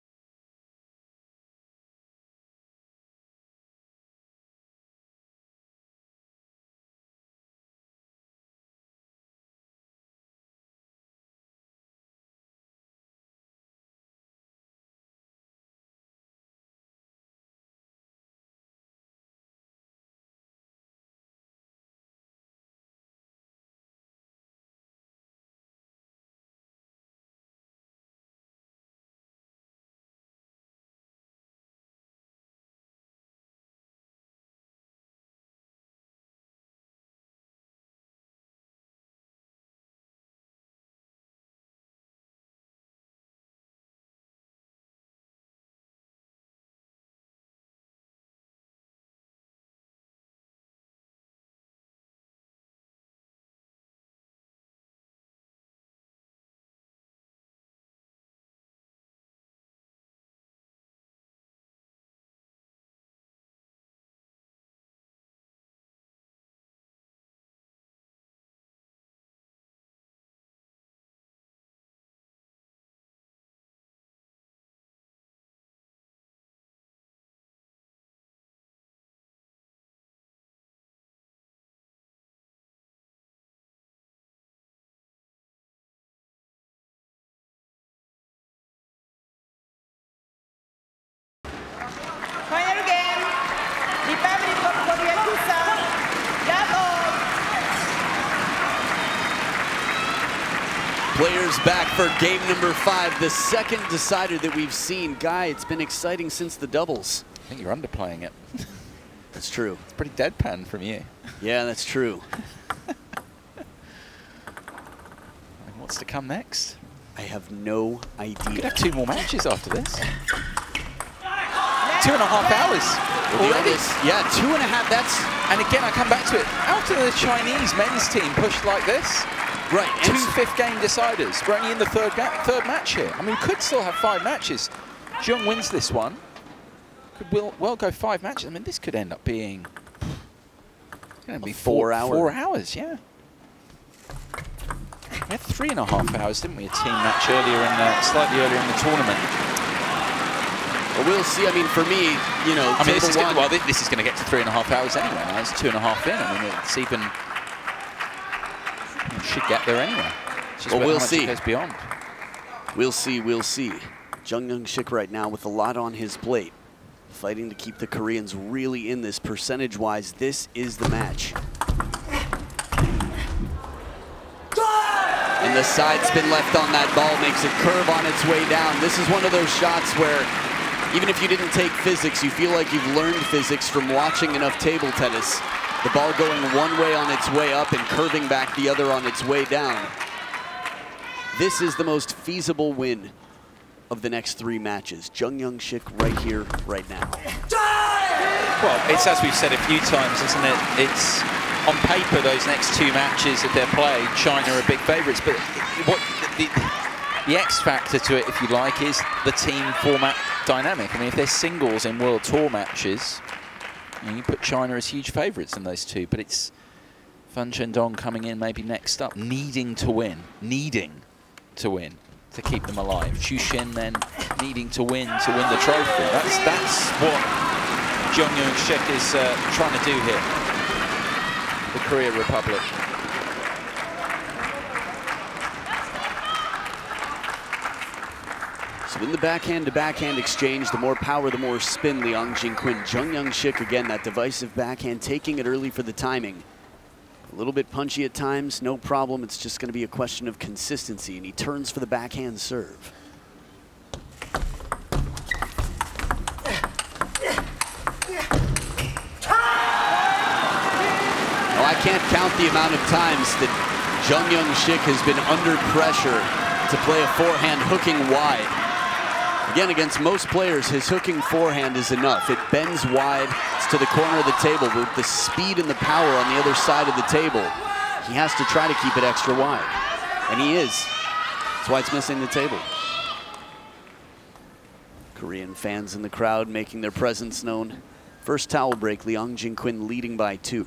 comes back for game number five, the second decider that we've seen. Guy, it's been exciting since the doubles. I think you're underplaying it. That's true. It's pretty deadpan from you. Yeah, that's true. And what's to come next? I have no idea. We could have two more matches after this. Two and a half hours already. Yeah, two and a half, that's... And again, I come back to it. After the Chinese men's team pushed like this, right, two fifth game deciders. We're only in the third, third match here. I mean, we could still have five matches. Jung wins this one. Could well, well go five matches. I mean, this could end up being... It's going to be four, four hours. Four hours, yeah. We had three and a half hours, didn't we? A team match earlier in, uh, slightly earlier in the tournament. Well, we'll see. I mean, for me, you know, I mean, this is, one, gonna, well, this is going to get to three and a half hours anyway. Now it's two and a half in. I mean, it's even it should get there anyway. It's just well, we'll how much see. It goes beyond. We'll see. We'll see. Jung Young-sik right now with a lot on his plate, fighting to keep the Koreans really in this percentage-wise. This is the match. And the side spin left on that ball makes it curve on its way down. This is one of those shots where even if you didn't take physics, you feel like you've learned physics from watching enough table tennis. The ball going one way on its way up and curving back the other on its way down. This is the most feasible win of the next three matches. Jung Young-sik right here, right now. Well, it's as we've said a few times, isn't it? It's on paper, those next two matches, if they're played, China are big favourites. But what the, the X factor to it, if you like, is the team format dynamic. I mean, if there's singles in World Tour matches, you know, you put China as huge favourites in those two. But it's Fan Zhendong coming in maybe next up, needing to win, needing to win to keep them alive. Xu Xin then needing to win to win the trophy. That's that's what Jung Young-sik is uh, trying to do here. The Korea Republic. So in the backhand-to-backhand exchange, the more power, the more spin, Liang Jinquin. Jung Young-sik, again, that divisive backhand, taking it early for the timing. A little bit punchy at times, no problem. It's just going to be a question of consistency, and he turns for the backhand serve. Oh, I can't count the amount of times that Jung Young-sik has been under pressure to play a forehand hooking wide. Again, against most players, his hooking forehand is enough. It bends wide, it's to the corner of the table, but with the speed and the power on the other side of the table, he has to try to keep it extra wide. And he is. That's why it's missing the table. Korean fans in the crowd making their presence known. First towel break, Liang Jinquin leading by two.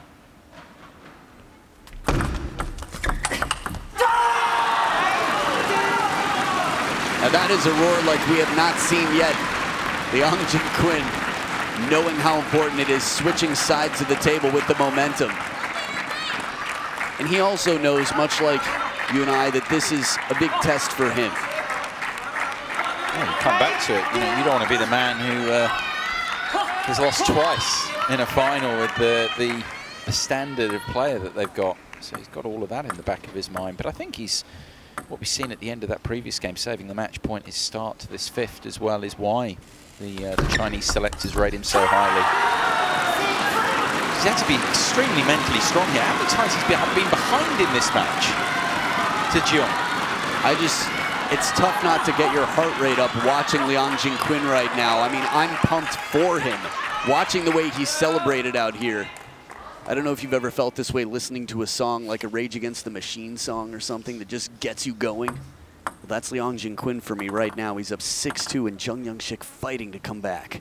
Now that is a roar like we have not seen yet. Liang Jinquin, knowing how important it is, switching sides of the table with the momentum. And he also knows, much like you and I, that this is a big test for him. Well, you come back to it, you know, you don't want to be the man who uh, has lost twice in a final with the, the, the standard of player that they've got. So he's got all of that in the back of his mind. But I think he's, what we've seen at the end of that previous game, saving the match point, his start to this fifth as well, is why the, uh, the Chinese selectors rate him so highly. He's had to be extremely mentally strong here. How many times he's been, been behind in this match to Jung? I just, it's tough not to get your heart rate up watching Liang Jinquin right now. I mean, I'm pumped for him. Watching the way he celebrated out here. I don't know if you've ever felt this way listening to a song like a Rage Against the Machine song or something that just gets you going. Well, that's Liang Jinquin for me right now. He's up six two and Jung Young-sik fighting to come back.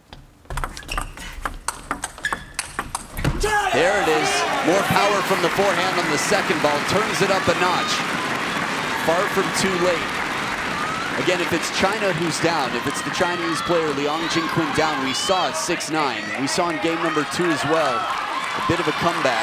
There it is. More power from the forehand on the second ball. Turns it up a notch. Far from too late. Again, if it's China who's down, if it's the Chinese player Liang Jinquin down, we saw it six nine. We saw in game number two as well. A bit of a comeback.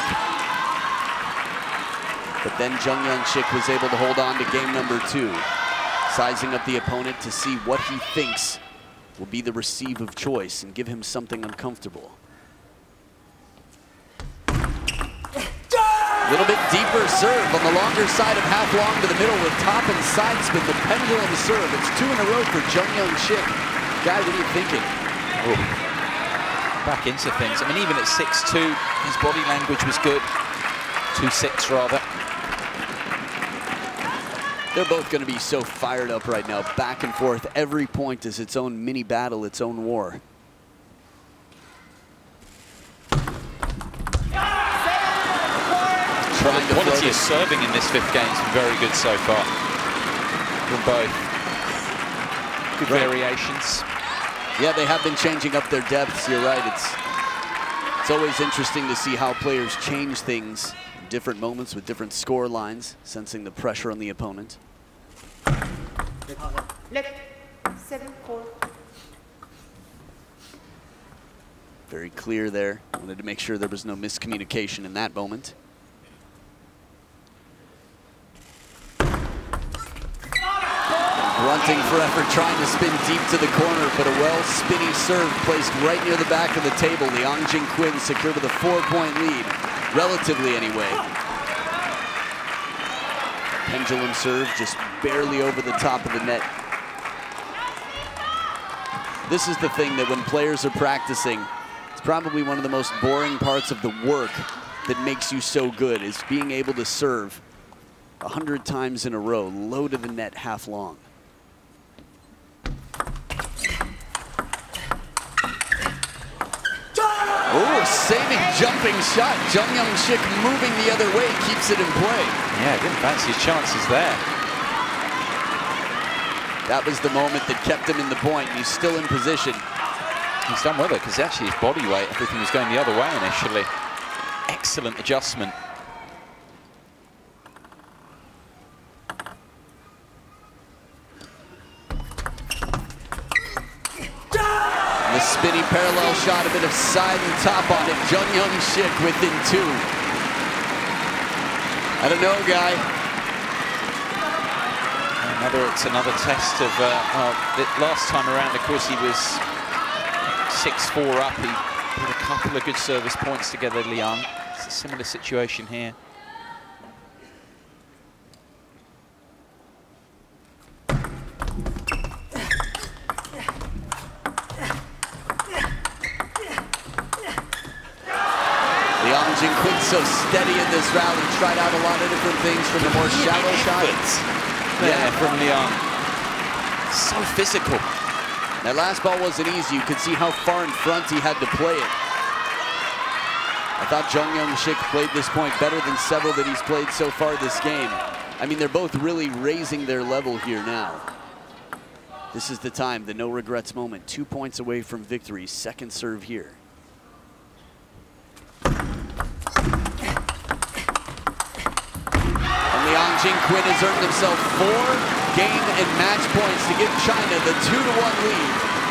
But then Jung Young-sik was able to hold on to game number two, sizing up the opponent to see what he thinks will be the receive of choice and give him something uncomfortable. A little bit deeper serve on the longer side of half long to the middle with top and side spin. The pendulum serve. It's two in a row for Jung Young-sik. Guy, what are you thinking? Oh. Back into things. I mean, even at six two, his body language was good. two six rather. They're both going to be so fired up right now, back and forth. Every point is its own mini battle, its own war. Trying the quality of serving in this fifth game has been very good so far from both. Good right. variations. Yeah, they have been changing up their depths. You're right. It's it's always interesting to see how players change things in different moments with different score lines, sensing the pressure on the opponent. Left, seven, four. Very clear there. Wanted to make sure there was no miscommunication in that moment. Grunting for effort, trying to spin deep to the corner, but a well-spinny serve placed right near the back of the table. Liang Jingquin secured with a four-point lead, relatively anyway. Pendulum serve just barely over the top of the net. This is the thing that when players are practicing, it's probably one of the most boring parts of the work that makes you so good, is being able to serve a hundred times in a row, low to the net, half long. Oh, saving jumping shot. Jung Young-sik moving the other way, keeps it in play. Yeah, didn't fancy his chances there. That was the moment that kept him in the point, and he's still in position. He's done with it, because actually his body weight, everything was going the other way initially. Excellent adjustment. The spinny parallel shot, a bit of side and top on it. Jung Young-sik within two. I don't know, Guy. Another, it's another test of, uh, well, the last time around, of course, he was six four up. He put a couple of good service points together, Liang. It's a similar situation here. Jingquin so steady in this rally, tried out a lot of different things from the more shallow shots. Yeah, from Liang. So physical. That last ball wasn't easy. You could see how far in front he had to play it. I thought Jung Young-sik played this point better than several that he's played so far this game. I mean, they're both really raising their level here now. This is the time, the no regrets moment. Two points away from victory. Second serve here. Liang Jingquin has earned himself four game and match points to give China the two to one lead.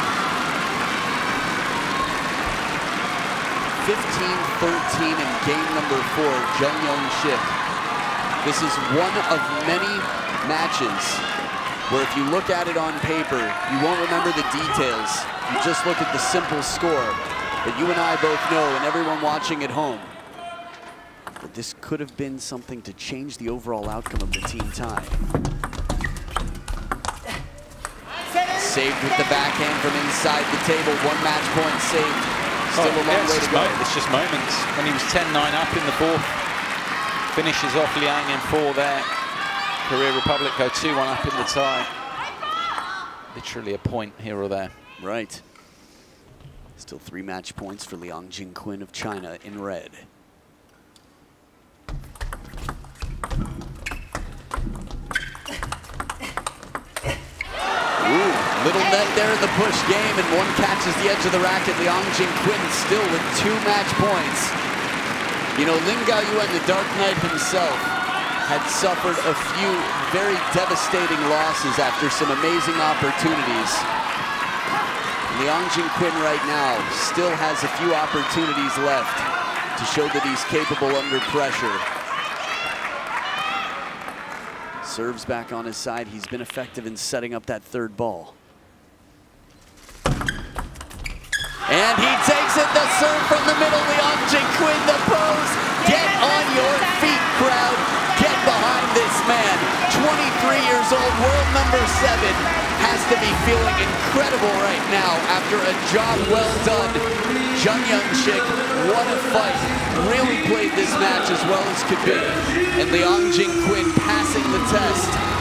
fifteen thirteen in game number four, Jung Young-sik. This is one of many matches where if you look at it on paper, you won't remember the details. You just look at the simple score. But you and I both know, and everyone watching at home, that this could have been something to change the overall outcome of the team tie. Saved with the backhand from inside the table. One match point saved. Still oh, a long yeah, way to go. It's just moments. When he was ten nine up in the fourth, finishes off Liang in four there. Korea Republic go two one up in the tie. Literally a point here or there. Right. Still three match points for Liang Jingquin of China in red. Ooh, little net there in the push game, and one catches the edge of the racket. Liang Jingquin still with two match points. You know, Lin Gaoyuan, the Dark Knight himself, had suffered a few very devastating losses after some amazing opportunities. Liang Jingquin right now still has a few opportunities left to show that he's capable under pressure. Serves back on his side. He's been effective in setting up that third ball. And he takes it, the serve from the middle. Liang Jingquin, the pose. Get on your feet, crowd. number seven has to be feeling incredible right now after a job well done. Jung Young-shik, what a fight. Really played this match as well as could be. And Liang Jing Quinn passing the test.